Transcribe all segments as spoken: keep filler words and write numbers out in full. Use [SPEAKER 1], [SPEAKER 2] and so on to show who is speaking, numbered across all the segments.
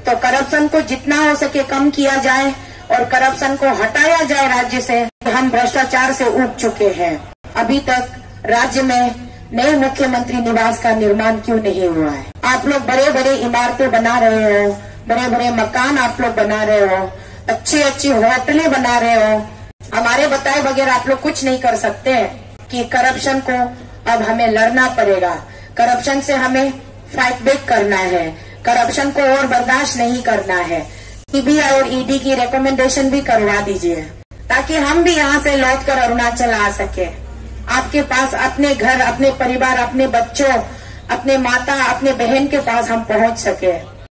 [SPEAKER 1] तो करप्शन को जितना हो सके कम किया जाए और करप्शन को हटाया जाए राज्य से। हम भ्रष्टाचार से ऊब चुके हैं। अभी तक राज्य में नए मुख्यमंत्री निवास का निर्माण क्यों नहीं हुआ है? आप लोग बड़े बड़े इमारतें बना रहे हो, बड़े बड़े मकान आप लोग बना रहे हो, अच्छी अच्छी होटलें बना रहे हो, हमारे बताए बगैर आप लोग कुछ नहीं कर सकते कि करप्शन को अब हमें लड़ना पड़ेगा, करप्शन से हमें फाइट बैक करना है, करप्शन को और बर्दाश्त नहीं करना है। सीबीआई और ईडी की रिकमेंडेशन भी करवा दीजिए ताकि हम भी यहाँ से लौट कर अरुणाचल आ सके। आपके पास अपने घर, अपने परिवार, अपने बच्चों, अपने माता, अपने बहन के पास हम पहुँच सके।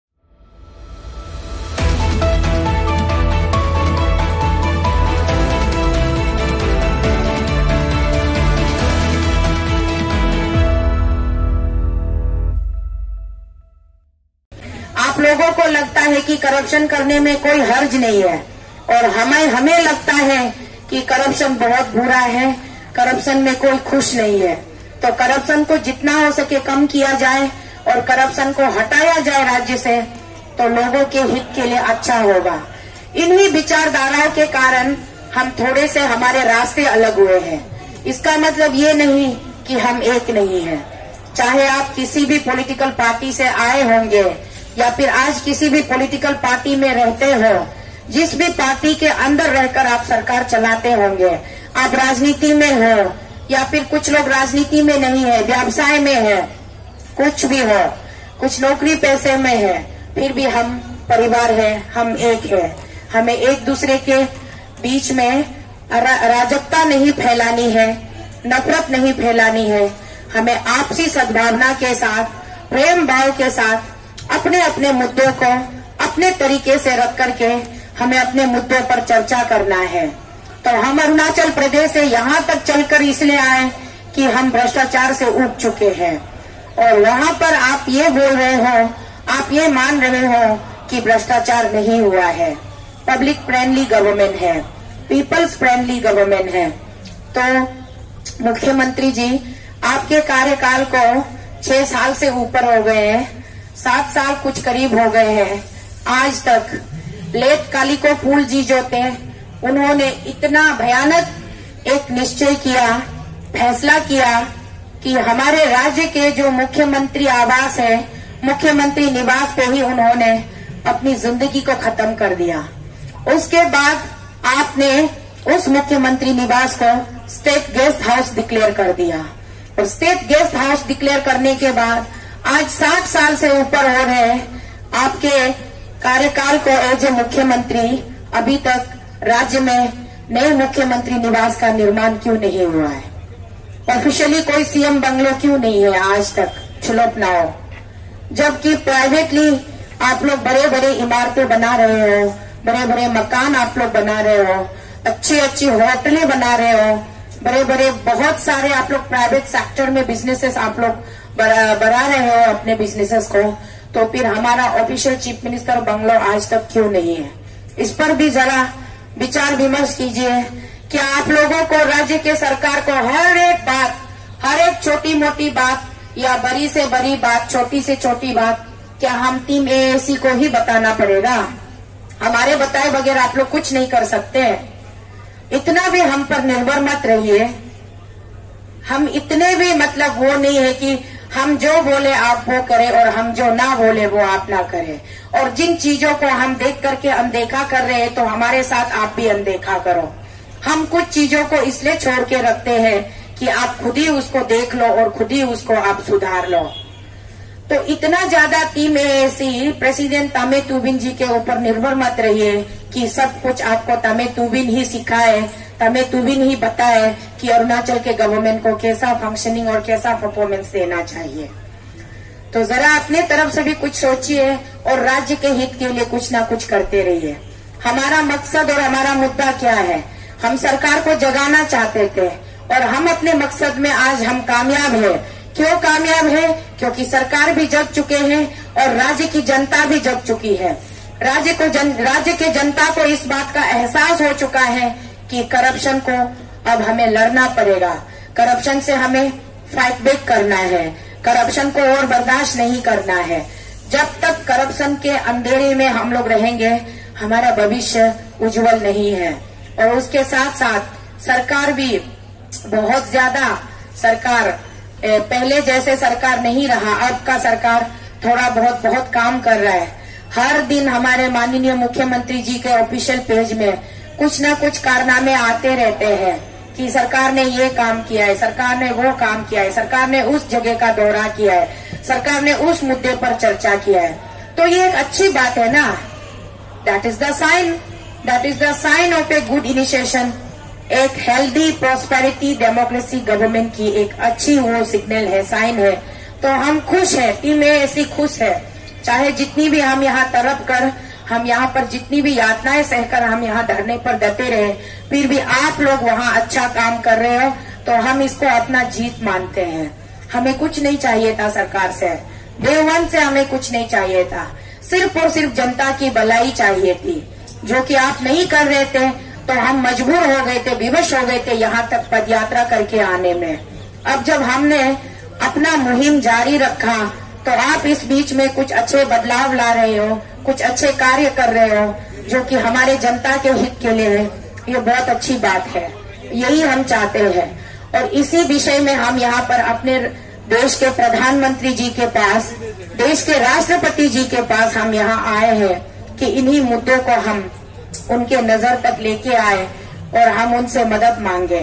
[SPEAKER 1] आप लोगों को लगता है कि करप्शन करने में कोई हर्ज नहीं है और हमें हमें लगता है कि करप्शन बहुत बुरा है, करप्शन में कोई खुश नहीं है। तो करप्शन को जितना हो सके कम किया जाए और करप्शन को हटाया जाए राज्य से, तो लोगों के हित के लिए अच्छा होगा। इन्हीं विचारधाराओं के कारण हम थोड़े से हमारे रास्ते अलग हुए हैं। इसका मतलब ये नहीं कि हम एक नहीं हैं। चाहे आप किसी भी पॉलिटिकल पार्टी से आए होंगे या फिर आज किसी भी पॉलिटिकल पार्टी में रहते हो, जिस भी पार्टी के अंदर रहकर आप सरकार चलाते होंगे, आप राजनीति में हो या फिर कुछ लोग राजनीति में नहीं है, व्यवसाय में है, कुछ भी हो, कुछ नौकरी पैसे में है, फिर भी हम परिवार है, हम एक है। हमें एक दूसरे के बीच में रा, राजकता नहीं फैलानी है, नफरत नहीं फैलानी है। हमें आपसी सद्भावना के साथ, प्रेम भाव के साथ अपने अपने मुद्दों को अपने तरीके से रख करके हमें अपने मुद्दों पर चर्चा करना है। तो हम अरुणाचल प्रदेश से यहाँ तक चलकर इसलिए आए कि हम भ्रष्टाचार से ऊब चुके हैं और वहाँ पर आप ये बोल रहे हो, आप ये मान रहे हो कि भ्रष्टाचार नहीं हुआ है। पब्लिक फ्रेंडली गवर्नमेंट है, पीपल्स फ्रेंडली गवर्नमेंट है। तो मुख्यमंत्री जी, आपके कार्यकाल को छह साल से ऊपर हो गए हैं, सात साल कुछ करीब हो गए हैं। आज तक लेट काली को फूल जी जो थे, उन्होंने इतना भयानक एक निश्चय किया, फैसला किया कि हमारे राज्य के जो मुख्यमंत्री आवास है, मुख्यमंत्री निवास पे ही उन्होंने अपनी जिंदगी को खत्म कर दिया। उसके बाद आपने उस मुख्यमंत्री निवास को स्टेट गेस्ट हाउस डिक्लेयर कर दिया और स्टेट गेस्ट हाउस डिक्लेयर करने के बाद आज साठ साल से ऊपर हो रहे हैं आपके कार्यकाल को एज ए मुख्यमंत्री, अभी तक राज्य में नए मुख्यमंत्री निवास का निर्माण क्यों नहीं हुआ है? ऑफिशियली कोई सीएम बंगलो क्यों नहीं है आज तक छुलोपनाओ? जबकि प्राइवेटली आप लोग बड़े बड़े इमारतें बना रहे हो, बड़े बड़े मकान आप लोग बना रहे हो, अच्छी अच्छी होटलें बना रहे हो, बड़े बड़े बहुत सारे आप लोग प्राइवेट सेक्टर में बिजनेसेस आप लोग बढ़ा रहे हो अपने बिजनेसेस को। तो फिर हमारा ऑफिशियल चीफ मिनिस्टर बंगलो आज तक क्यों नहीं है? इस पर भी जरा विचार विमर्श कीजिए। क्या आप लोगों को, राज्य के सरकार को हर एक बात, हर एक छोटी मोटी बात या बड़ी से बड़ी बात, छोटी से छोटी बात, क्या हम टीम एएसी को ही बताना पड़ेगा? हमारे बताए बगैर आप लोग कुछ नहीं कर सकते। इतना भी हम पर निर्भर मत रहिए। हम इतने भी मतलब वो नहीं है कि हम जो बोले आप वो करें और हम जो ना बोले वो आप ना करें। और जिन चीजों को हम देख करके अनदेखा कर रहे हैं, तो हमारे साथ आप भी अनदेखा करो। हम कुछ चीजों को इसलिए छोड़ के रखते हैं कि आप खुद ही उसको देख लो और खुद ही उसको आप सुधार लो। तो इतना ज्यादा team AAC president Tame Tubin ji के ऊपर निर्भर मत रहिए कि सब कुछ आपको तामे तुबिन ही सिखाए, तामे तुबिन ही बताए कि अरुणाचल के गवर्नमेंट को कैसा फंक्शनिंग और कैसा परफॉर्मेंस देना चाहिए। तो जरा अपने तरफ से भी कुछ सोचिए और राज्य के हित के लिए कुछ ना कुछ करते रहिए। हमारा मकसद और हमारा मुद्दा क्या है? हम सरकार को जगाना चाहते थे और हम अपने मकसद में आज हम कामयाब है। क्यों कामयाब है? क्योंकि सरकार भी जग चुके हैं और राज्य की जनता भी जग चुकी है। राज्य को जन, राज्य के जनता को इस बात का एहसास हो चुका है कि करप्शन को अब हमें लड़ना पड़ेगा, करप्शन से हमें फाइट बैक करना है, करप्शन को और बर्दाश्त नहीं करना है। जब तक करप्शन के अंधेरे में हम लोग रहेंगे, हमारा भविष्य उज्जवल नहीं है। और उसके साथ साथ सरकार भी बहुत ज्यादा सरकार पहले जैसे सरकार नहीं रहा, अब का सरकार थोड़ा बहुत बहुत काम कर रहा है। हर दिन हमारे माननीय मुख्यमंत्री जी के ऑफिशियल पेज में कुछ ना कुछ कारनामे आते रहते हैं कि सरकार ने ये काम किया है, सरकार ने वो काम किया है, सरकार ने उस जगह का दौरा किया है, सरकार ने उस मुद्दे पर चर्चा किया है। तो ये एक अच्छी बात है ना। That is the sign that is the sign of a good initiation. एक हेल्दी प्रॉस्पेरिटी डेमोक्रेसी गवर्नमेंट की एक अच्छी वो सिग्नल है, साइन है। तो हम खुश हैं, टीम ऐसी खुश है। चाहे जितनी भी हम यहाँ तरफ कर, हम यहाँ पर जितनी भी यातनाएं सहकर हम यहाँ धरने पर डटे रहे, फिर भी आप लोग वहाँ अच्छा काम कर रहे हो, तो हम इसको अपना जीत मानते हैं। हमें कुछ नहीं चाहिए था सरकार से, डे वन से हमें कुछ नहीं चाहिए था, सिर्फ और सिर्फ जनता की भलाई चाहिए थी, जो कि आप नहीं कर रहे थे। तो हम मजबूर हो गए थे, विवश हो गए थे यहाँ तक पदयात्रा करके आने में। अब जब हमने अपना मुहिम जारी रखा, तो आप इस बीच में कुछ अच्छे बदलाव ला रहे हो, कुछ अच्छे कार्य कर रहे हो, जो कि हमारे जनता के हित के लिए है। ये बहुत अच्छी बात है, यही हम चाहते हैं। और इसी विषय में हम यहाँ पर अपने देश के प्रधानमंत्री जी के पास, देश के राष्ट्रपति जी के पास हम यहाँ आए हैं कि इन्हीं मुद्दों को हम उनके नजर तक लेके आए और हम उनसे मदद मांगे।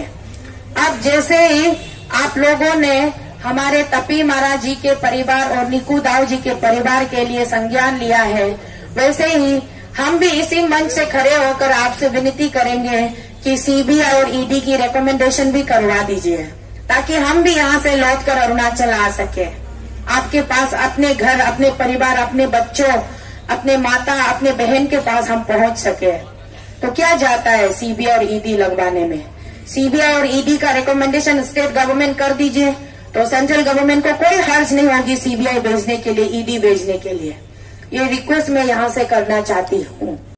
[SPEAKER 1] अब जैसे ही आप लोगों ने हमारे तपी महाराज जी के परिवार और निकू दाऊ जी के परिवार के लिए संज्ञान लिया है, वैसे ही हम भी इसी मंच से खड़े होकर आपसे विनती करेंगे कि सीबीआई और ईडी की रिकमेंडेशन भी करवा दीजिए, ताकि हम भी यहाँ से लौटकर अरुणाचल आ सके। आपके पास अपने घर, अपने परिवार, अपने बच्चों, अपने माता, अपने बहन के पास हम पहुंच सके। तो क्या जाता है सीबीआई और ईडी लगवाने में? सीबीआई और ईडी का रिकमेंडेशन स्टेट गवर्नमेंट कर दीजिए, तो सेंट्रल गवर्नमेंट को कोई हर्ज नहीं होगी सीबीआई भेजने के लिए, ईडी भेजने के लिए। ये रिक्वेस्ट मैं यहाँ से करना चाहती हूँ।